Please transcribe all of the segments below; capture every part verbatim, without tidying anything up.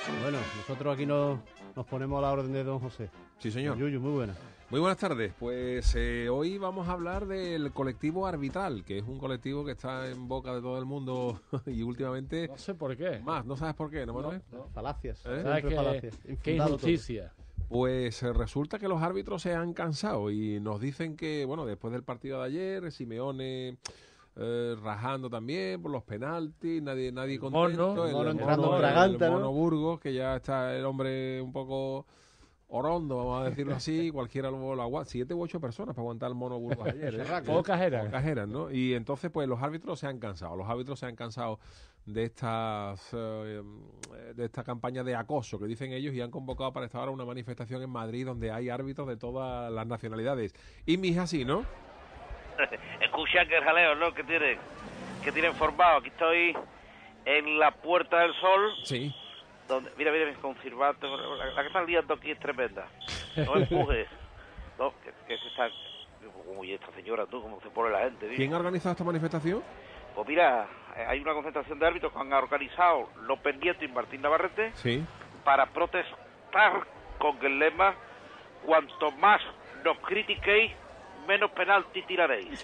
Bueno, nosotros aquí nos, nos ponemos a la orden de don José. Sí, señor. Yuyu, muy buena. Muy buenas tardes. Pues eh, hoy vamos a hablar del colectivo arbitral, que es un colectivo que está en boca de todo el mundo y últimamente... No sé por qué. Más, ¿no sabes por qué, no, Manuel? No, no. Falacias. ¿Eh? ¿Sabes qué, falacias. qué Infundado injusticia? Pues eh, resulta que los árbitros se han cansado y nos dicen que, bueno, después del partido de ayer, Simeone... Eh, rajando también por los penaltis, nadie nadie contento, Mono, el, mono el entrando mono, en Fraganta, el ¿no? mono Burgos, que ya está el hombre un poco orondo, vamos a decirlo así, cualquiera lo, lo aguanta, siete u ocho personas para aguantar el mono Burgos ayer, ¿eh? Pocas eran. Pocas eran, ¿no? Y entonces pues los árbitros se han cansado, los árbitros se han cansado de estas eh, de esta campaña de acoso que dicen ellos y han convocado para esta hora una manifestación en Madrid donde hay árbitros de todas las nacionalidades. Y mi hija sí, ¿no? Escucha que el jaleo, ¿no? Que tienen, que tienen formado. Aquí estoy en la Puerta del Sol. Sí. Donde, mira, mira, confirmante. La, la que están liando aquí es tremenda. No empujes. No, que, que se está... Como y esta señora, tú, cómo se pone la gente. ¿sí? ¿Quién ha organizado esta manifestación? Pues mira, hay una concentración de árbitros que han organizado López Nieto y Martín Navarrete Sí. para protestar con el lema: cuanto más nos critiquéis, menos penalti tiraréis.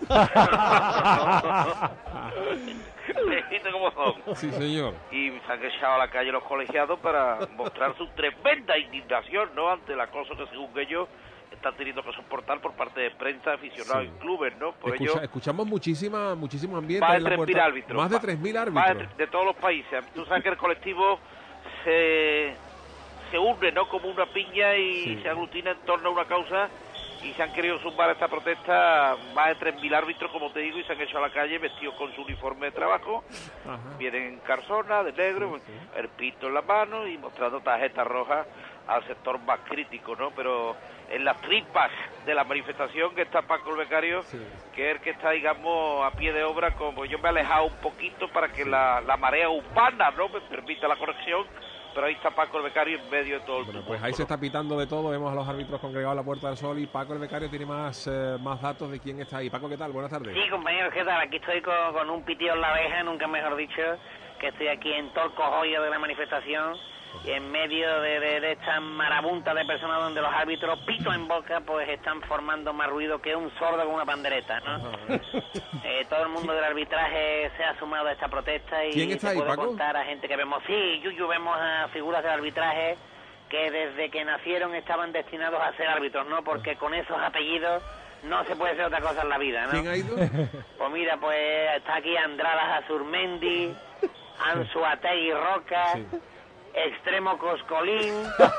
¿Viste cómo son? Sí, señor. Y se han echado a la calle los colegiados para mostrar su tremenda indignación, ¿no?, ante el acoso que, según ellos, están teniendo que soportar por parte de prensa, aficionados Sí. y clubes, ¿no? Por Escucha, ello, escuchamos muchísima, muchísimo ambiente más de en la tres mil puerta. árbitros. Más de tres mil Más árbitros. de, de todos los países. Tú sabes que el colectivo se, se une, ¿no?, como una piña y Sí. se aglutina en torno a una causa, y se han querido sumar a esta protesta más de tres mil árbitros, como te digo, y se han hecho a la calle vestidos con su uniforme de trabajo. Ajá. Vienen en carzona, de negro, Sí, sí. el pito en la mano y mostrando tarjetas rojas al sector más crítico, ¿no? Pero en las tripas de la manifestación que está Paco el Becario, Sí. que es el que está, digamos, a pie de obra, como yo me he alejado un poquito para que la, la marea urbana, ¿no?, me permita la corrección, pero ahí está Paco el Becario en medio de todo el Bueno, tumulto, pues ahí se ¿no? está pitando de todo. Vemos a los árbitros congregados a la Puerta del Sol y Paco el Becario tiene más, eh, más datos de quién está ahí. Paco, ¿qué tal? Buenas tardes. Sí, compañeros, ¿qué tal? Aquí estoy con, con un pitido en la abeja, nunca mejor dicho, que estoy aquí en todo el cojollo de la manifestación, y en medio de, de, de esta marabunta de personas donde los árbitros, pito en boca, pues están formando más ruido que un sordo con una pandereta, ¿no? Eh, todo el mundo del arbitraje se ha sumado a esta protesta y ¿Quién está te ahí, puedo Paco? contar a gente que vemos, sí, Yuyu, vemos a figuras del arbitraje que desde que nacieron estaban destinados a ser árbitros, ¿no? Porque con esos apellidos no se puede hacer otra cosa en la vida, ¿no? ¿Quién ha ido? Pues mira, pues está aquí Andradas Azurmendi, Ansu Ategui Roca, Sí. Extremo Coscolín,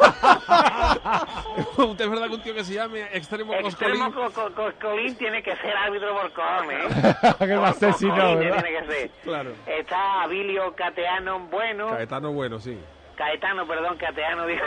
¿Usted es verdad que un tío que se llame Extremo Coscolín? Extremo Co- Co- Coscolín tiene que ser árbitro por cojones, ¿eh? Que lo asesinó, Coscolín ¿verdad? tiene que ser. Claro. Está Abilio Cateano Bueno, Caetano Bueno, sí. Caetano, perdón, Cateano, digo.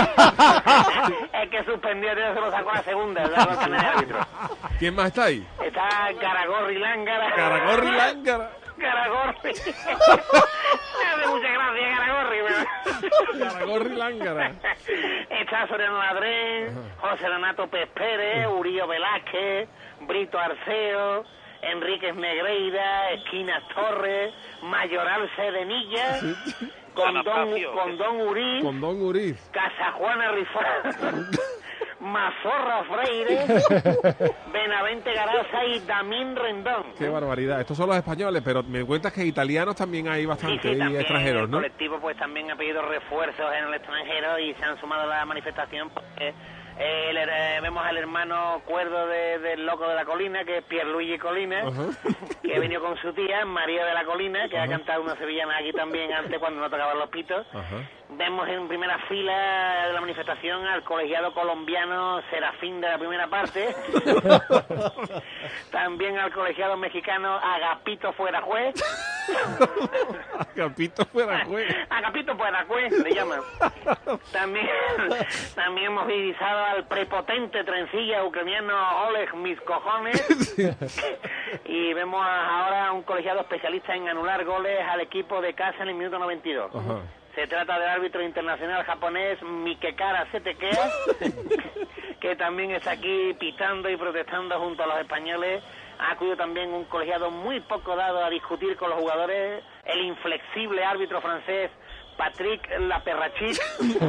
Es que suspendió, ya se lo sacó a la segunda, ¿verdad? No tiene árbitro. ¿Quién más está ahí? Está Garagorri Lángara. Caragorri Lángara. Garagorri. Me hace mucha gracia Garagorri, pero... Caragorri Lángara. Está Soriano Ladrén, José Renato Pérez Pérez, Urillo Velázquez, Brito Arceo, Enríquez Negreira, Esquinas Torres, Mayoral Cedenilla, Condón, Anastasio. Condón Uriz, Con Don Uriz. Casa Juana Rifán, Mazorra Freire, Benavente Garaza y Damín Rendón. Qué barbaridad. Estos son los españoles, pero me cuentas que italianos también hay Sí, bastante sí, y también extranjeros, el ¿no? colectivo pues también ha pedido refuerzos en el extranjero y se han sumado a la manifestación porque eh, el- eh, vemos al hermano cuerdo de- del loco de la colina, que es Pierluigi Colina, Ajá. que ha venido con su tía, María de la Colina, que Ajá. ha cantado una sevillana aquí también antes cuando no tocaban los pitos. Ajá. Vemos en primera fila de la manifestación al colegiado colombiano Serafín de la primera parte, también al colegiado mexicano Agapito Fuera Juez, Capito fuera juez. Agapito Fuera Juez, le llaman. También, también hemos divisado al prepotente trencilla ucraniano Oleg Mis Cojones, y vemos ahora a un colegiado especialista en anular goles al equipo de casa en el minuto noventa y dos. Ajá. Se trata del árbitro internacional japonés Mikekara Setekea, que también está aquí pitando y protestando junto a los españoles. Ha acudido también un colegiado muy poco dado a discutir con los jugadores, el inflexible árbitro francés Patrick la perrachic,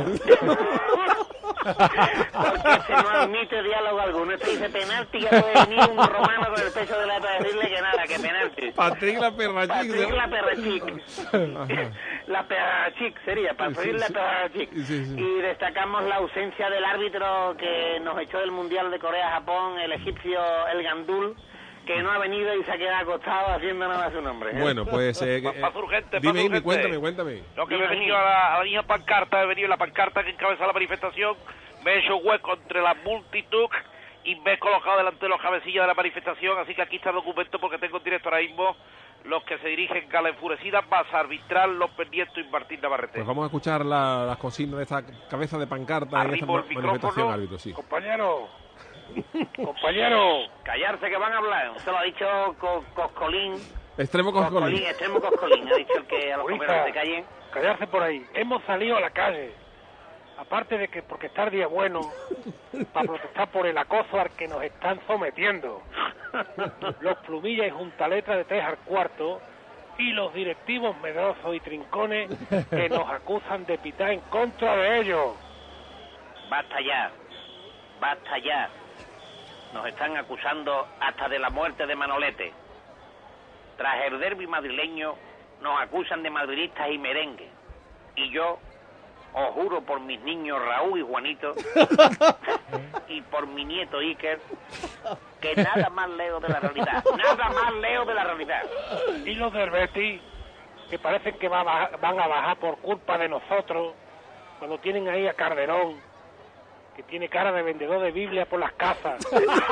porque se no admite diálogo alguno. Este dice penalti, que puede venir un romano con el pecho de la para decirle que nada, que penalti. Patrick la perrachic. Patrick la perrachic. La perrachic sería, Patrick Sí, la sí. perrachic. Sí, sí. Y destacamos la ausencia del árbitro que nos echó del Mundial de Corea-Japón, el egipcio El Gandul, que no ha venido y se ha quedado acostado haciendo nada a su nombre. ¿eh? Bueno, pues... Eh, Pa- eh, paso urgente, dime, paso dime, urgente. cuéntame, cuéntame. No, que me he Dime, venido dime. a la, a la misma pancarta, he venido en la pancarta que encabeza la manifestación, me he hecho hueco entre la multitud y me he colocado delante de los cabecillas de la manifestación, así que aquí está el documento porque tengo en directo ahora mismo los que se dirigen a la enfurecida masa arbitral, los pendientes y Martín Navarrete. Pues vamos a escuchar la- las consignas de esta cabeza de pancarta en esta Arriba el ma- manifestación, micrófono. árbitro, sí. Compañero, compañero, Callarse que van a hablar. Se lo ha dicho Co- Coscolín. Extremo Coscolín, Coscolín. extremo Coscolín. Ha dicho el que a los Ahorita. comercios de calle. callarse por ahí. Hemos salido a la calle, aparte de que porque está el día bueno, para protestar por el acoso al que nos están sometiendo. Los plumillas y juntaletras de tres al cuarto y los directivos medrosos y trincones que nos acusan de pitar en contra de ellos. Basta ya. Basta ya. Nos están acusando hasta de la muerte de Manolete. Tras el derbi madrileño, nos acusan de madridistas y merengue. Y yo, os juro por mis niños Raúl y Juanito, y por mi nieto Iker, que nada más leo de la realidad. Nada más leo de la realidad. Y los del Betis, que parecen que va a bajar- van a bajar por culpa de nosotros, cuando tienen ahí a Calderón, que tiene cara de vendedor de Biblia por las casas.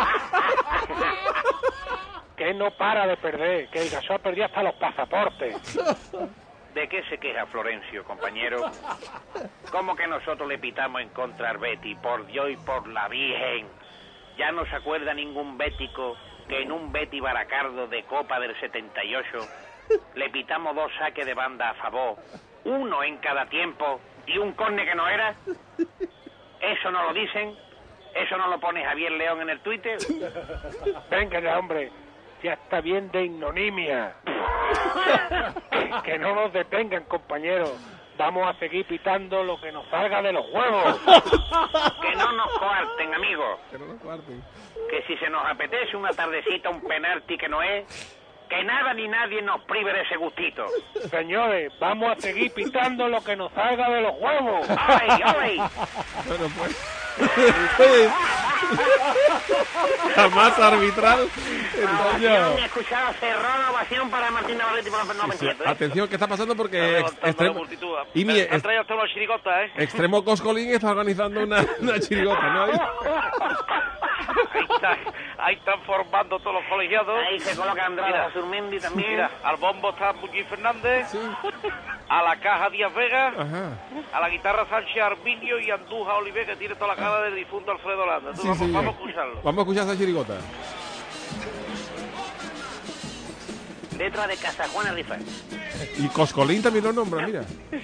Que él no para de perder, que el Gasol ha perdido hasta los pasaportes. ¿De qué se queja Florencio, compañero? ¿Cómo que nosotros le pitamos en contra al Betty? Por Dios y por la Virgen. Ya no se acuerda ningún bético que en un Betty Baracardo de Copa del setenta y ocho le pitamos dos saques de banda a favor, uno en cada tiempo y un córner que no era. ¿Eso no lo dicen? ¿Eso no lo pone Javier León en el Twitter? Venga ya, hombre, ya está bien de ignominia. Que, que no nos detengan, compañeros. Vamos a seguir pitando lo que nos salga de los huevos. Que no nos coarten, amigos. Que no nos cuarten. Que si se nos apetece una tardecita, un penalti que no es, que nada ni nadie nos prive de ese gustito. Señores, vamos a seguir pitando lo que nos salga de los huevos. ¡Ay, ay! Bueno, pues... la masa arbitral. Ovación, he escuchado cerrada ovación para Martín Navarrete por no me Sí, entiendo, ¿eh? atención, ¿qué está pasando? Porque ex- Levantando la extremo, multitud. y mi Me- ex- han traído hasta los chirigotas, ¿eh? extremo Coscolín está organizando una, una chirigota, ¿no? Ahí- Ahí, está, ahí están formando todos los colegiados. Ahí se coloca Andrade Mira, Azurmendi también. Mira, al bombo está Muñiz Fernández, Sí. a la caja Díaz Vega, Ajá. a la guitarra Sánchez Arminio y Andújar Oliver, que tiene toda la cara del difunto Alfredo Landa. Tú, Sí, vamos, sí. vamos a escucharlo. Vamos a escuchar esa chirigota. Letra de Casa Juana Rifar. Y Coscolín también lo nombra, mira.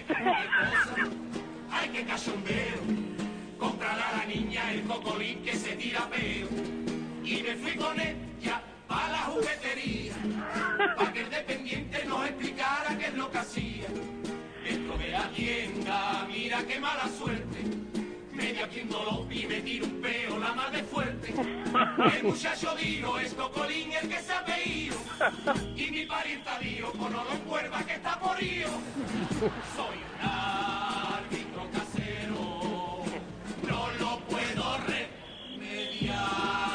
Ay, qué cachondeo. Comprar a la niña el cocolín que se tira peo. Y me fui con ella a la juguetería. Para que el dependiente nos explicara qué es lo que hacía. Dentro de la tienda, mira qué mala suerte. Medio haciéndolo y me tiro un peo la más de fuerte. El muchacho dijo, es cocolín el que se ha pedido. Y mi pariente dijo, con olor cuerva que está morío. Soy un árbitro casero, no lo puedo remediar,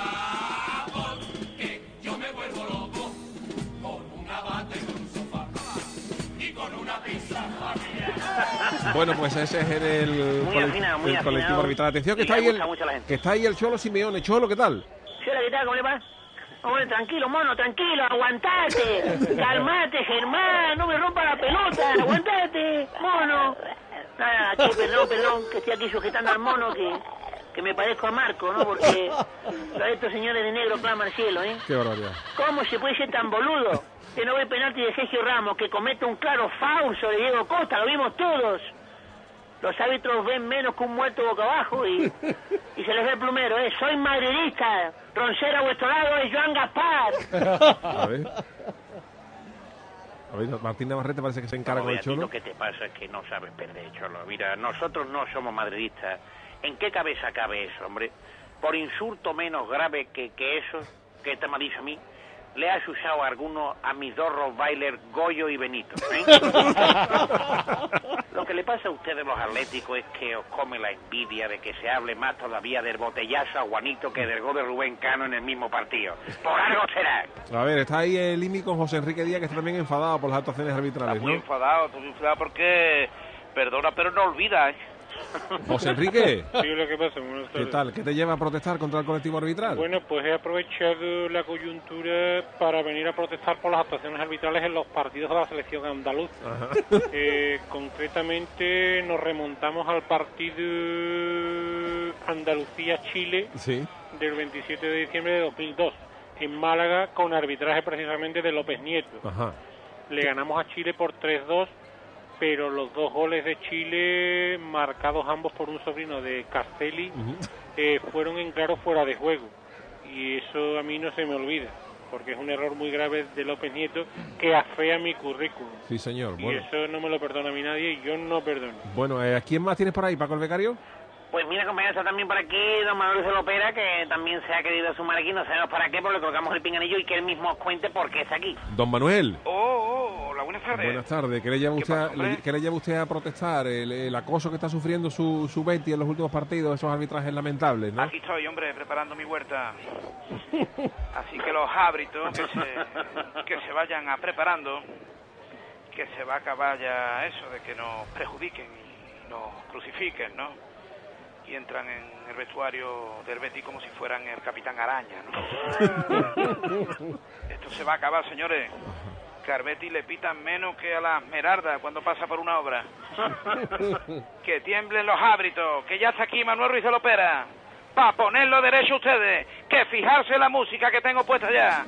porque yo me vuelvo loco con una bata y con un sofá y con una pizza familiar. Bueno, pues ese es el, Muy cole- afinado, muy el colectivo afinado. arbitral. Atención, que Y está le ahí, el, gusta mucho a la gente. que está ahí el Cholo Simeone. Cholo, ¿qué tal? Sí, hola, ¿qué tal? ¿Cómo le va? Hombre, tranquilo, mono, tranquilo, aguantate. Calmate, Germán, no me rompa la pelota, aguantate, mono. Nada, che, perdón, perdón, que estoy aquí sujetando al mono, que, que me parezco a Marco, ¿no? Porque estos señores de negro claman al cielo, ¿eh? Qué barbaridad. ¿Cómo se puede ser tan boludo que no ve penalti de Sergio Ramos, que comete un claro foul sobre Diego Costa? Lo vimos todos. Los árbitros ven menos que un muerto boca abajo y, y se les ve el plumero, ¿eh? Soy madridista. Ah. Eh, Roncero a vuestro lado es Joan Gaspar. A ver. A ver, Martín Navarrete parece que se encara No, con el Beatito, Cholo. ¿qué te pasa? Es que no sabes perder, Cholo. Mira, nosotros no somos madridistas. ¿En qué cabeza cabe eso, hombre? Por insulto menos grave que, que eso, que te me ha dicho a mí, le has usado a alguno a mis dos Rottweiler, Goyo y Benito, ¿eh? Lo que le pasa a ustedes los atléticos es que os come la envidia de que se hable más todavía del botellazo a Juanito que del gol de Rubén Cano en el mismo partido. Por algo será. A ver, está ahí el Imi con José Enrique Díaz, que está también enfadado por las actuaciones arbitrales, Está muy ¿no? enfadado, está muy enfadado porque perdona pero no olvida, ¿eh? José Enrique, Sí, lo que pasa, buenas ¿qué tardes. tal? ¿Qué te lleva a protestar contra el colectivo arbitral? Bueno, pues he aprovechado la coyuntura para venir a protestar por las actuaciones arbitrales en los partidos de la selección andaluz. Ajá. Eh, concretamente nos remontamos al partido Andalucía-Chile Sí. del veintisiete de diciembre de dos mil dos, en Málaga, con arbitraje precisamente de López Nieto. Ajá. Le ganamos a Chile por tres dos, pero los dos goles de Chile, marcados ambos por un sobrino de Castelli, Ujú. eh, fueron en claro fuera de juego. Y eso a mí no se me olvida, porque es un error muy grave de López Nieto que afea mi currículum. Sí, señor. Y Bueno, eso no me lo perdona a mí nadie y yo no perdono. bueno eh, ¿a quién más tienes por ahí, Paco el Becario? Pues mira, compañero, está también por aquí don Manuel Celopera, que también se ha querido sumar aquí, no sabemos para qué, pero le colocamos el pinganillo y que él mismo os cuente por qué está aquí. Don Manuel. Oh, oh, hola, buenas tardes. Buenas tardes. ¿Qué le lleva ¿Qué usted, a, pasa, hombre? le- qué le lleva usted a protestar? El, el acoso que está sufriendo su, su Betis en los últimos partidos, esos arbitrajes lamentables, ¿no? Aquí estoy, hombre, preparando mi huerta. Así que los árbitros que se, que se vayan a preparando, que se va a acabar ya eso de que nos perjudiquen y nos crucifiquen, ¿no? Y entran en el vestuario del Betis como si fueran el Capitán Araña, ¿no? Esto se va a acabar, señores. Que al Betis le pitan menos que a la Esmeralda cuando pasa por una obra. Que tiemblen los árbitros, que ya está aquí Manuel Ruiz de Lopera. Para ponerlo derecho ustedes, que fijarse en la música que tengo puesta ya.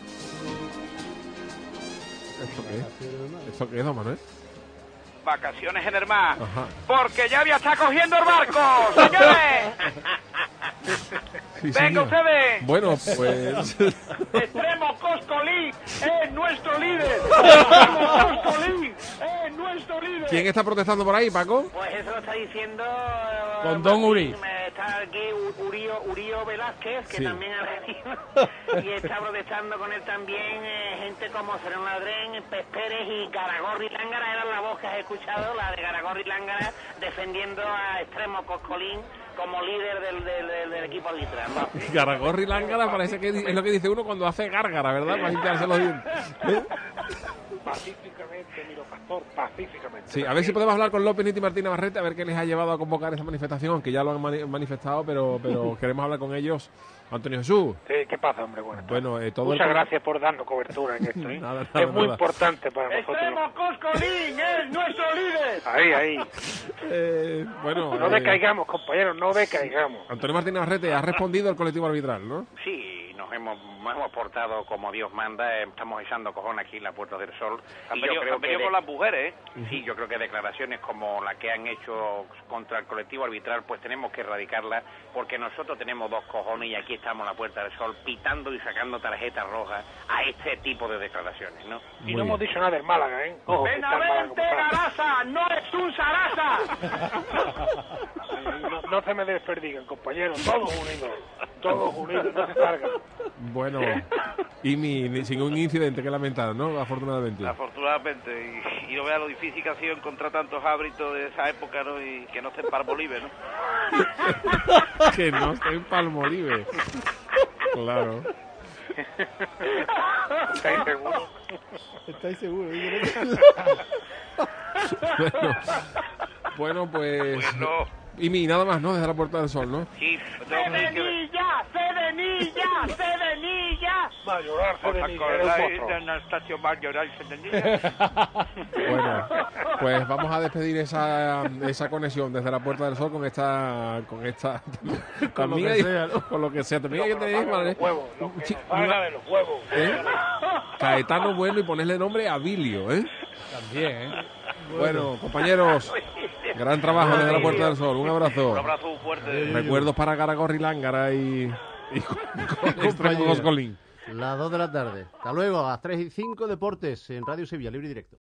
¿Esto qué es? ¿Esto qué es, don Manuel? Vacaciones en el mar. Ajá. Porque ya ya está cogiendo el barco, señores. Sí, Venga señor. ustedes. Bueno, pues... Extremo Coscolí es nuestro líder. Extremo Coscolí es nuestro líder. ¿Quién está protestando por ahí, Paco? Pues eso lo está diciendo... eh, Con Don Uri. me Está aquí U- Urío, Urío Velázquez, que Sí. también ha venido, y está protestando con él también eh, gente como Sereno Ladrén, Pez Pérez y Garagorri Lángara. Eran la voz que has escuchado, la de Garagorri Lángara, defendiendo a Extremo Coscolín como líder del, del, del, del equipo arbitral, ¿no? Garagorri Lángara parece que es lo que dice uno cuando hace gárgara, ¿verdad? Para limpiarse los dientes. ¿Eh? Pacíficamente, miro pastor, pacíficamente. Sí, a ver si podemos hablar con López Niti y Martín Navarrete, a ver qué les ha llevado a convocar esa manifestación, que ya lo han mani- manifestado, pero, pero queremos hablar con ellos. Antonio Jesús. Sí, ¿qué pasa, hombre? Buenas tardes. Bueno, eh, todo Muchas el... gracias por darnos cobertura en esto, ¿eh? Nada, nada, es muy nada. importante para nosotros. Extremo Coscolín es nuestro líder. Ahí, ahí. Eh, bueno, No eh, decaigamos, compañeros, no decaigamos. Antonio Martín Navarrete ha respondido al colectivo arbitral, ¿no? Sí, nos hemos, nos hemos portado como Dios manda, eh, estamos echando cojón aquí en la Puerta del Sol. Han y venido, yo creo han venido que con de- las mujeres, ¿eh? Sí, yo creo que declaraciones como la que han hecho contra el colectivo arbitral, pues tenemos que erradicarlas, porque nosotros tenemos dos cojones y aquí estamos en la Puerta del Sol pitando y sacando tarjetas rojas a este tipo de declaraciones, ¿no? Y Muy no hemos bien. dicho nada del Málaga, ¿eh? Ojo, que está el Málaga como está. Garasa, no es un Sarasa. Ahí, ahí, No, no se me desperdigan, compañeros, todos unidos, todos unidos, no se salgan. Bueno, y mi, ni- sin un incidente que lamentar, ¿no? Afortunadamente. Afortunadamente, y, y no vea lo difícil que ha sido encontrar tantos árbitros de esa época, ¿no? Y que no estén para Bolívar, ¿no? Que no esté en Palmolive. Claro. ¿Estáis seguros? ¿Estáis seguros? Bueno, bueno, pues... Bueno, Y mi, nada más, ¿no? Desde la Puerta del Sol, ¿no? sí, tengo que decir que... ¡Cedenilla! ¡Cedenilla! Mayorar, ¿Os Cedenilla, era un acordáis de monstruo. Anastasio Mayoral Cedenilla? Bueno, pues vamos a despedir esa, esa conexión desde la Puerta del Sol con esta... Con esta... Con lo también que hay- sea, ¿no? Con lo que sea. También hay que Lo que tener... nos salga de ¿vale? los huevos, lo que Sí, nos salga una- de los huevos. ¿eh? Caetano Bueno y ponerle nombre a Bilio, ¿eh? También, ¿eh? Bueno, compañeros, gran trabajo desde la Puerta del Sol. Un abrazo. Un abrazo muy fuerte. Recuerdos para Garagorri Lángara y, y con, con Extremo Compañía. Coscolín. Las dos de la tarde. Hasta luego, a las tres y cinco, Deportes en Radio Sevilla, libre y directo.